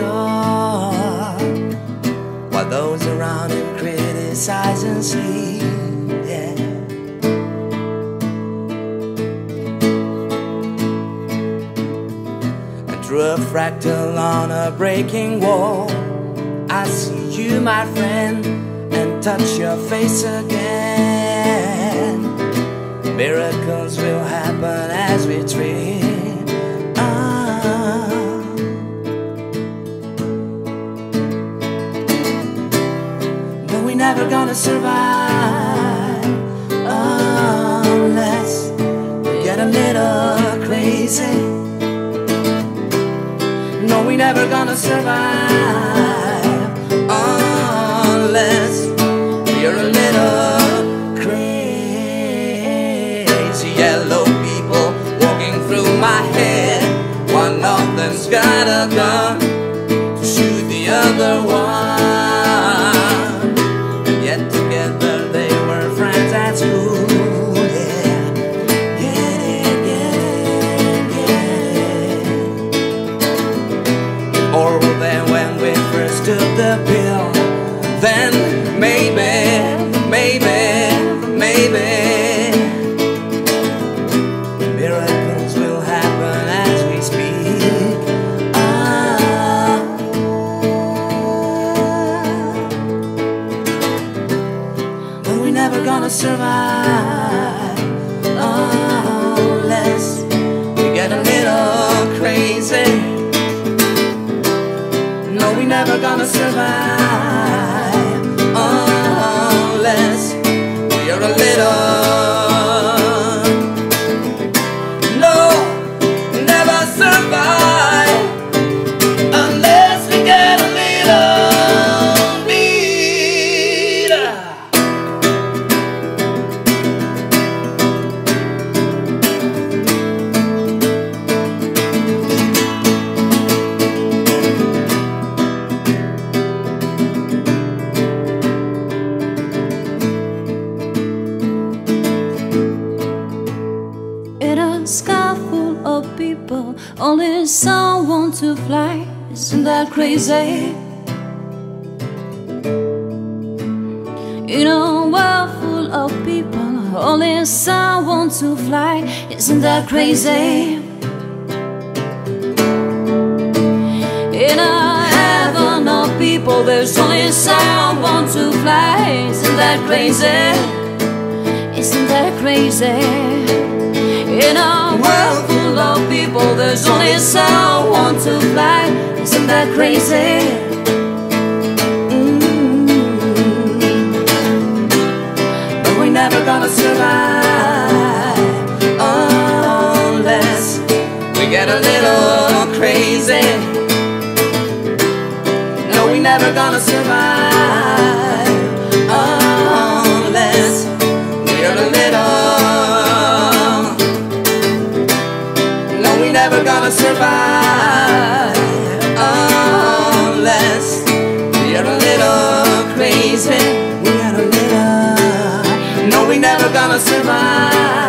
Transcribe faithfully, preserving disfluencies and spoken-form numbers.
door, while those around him criticize and sleep. Yeah. I drew a fractal on a breaking wall. I see you, my friend, and touch your face again. Miracles will happen as we dream. Ah. But we're never gonna survive unless we get a little crazy. No, we're never gonna survive unless we're a little crazy. Yellow people walking through my head. One of them's got a gun to shoot the other one. And yet together they were friends at school. Yeah, get it, get it, get it. Or then when we first took the pill, then maybe, maybe, maybe miracles will happen as we speak. Ah. But we're never gonna survive unless we get a little crazy. No, we're never gonna survive unless we're a little. No, never survive unless we get a little beat. In a sky full of people, only some want to fly. Isn't that crazy? In a world full of people, only some want to fly. Isn't that crazy? In a heaven of people, there's only some want to fly. Isn't that crazy? Isn't that crazy? In a world full of people, there's only some want to fly. Isn't that crazy? Mm-hmm. But we're never gonna survive unless we get a little crazy. No, we're never gonna survive unless we're a little. Never gonna survive unless we're a little crazy. We are a little. No, we never gonna survive.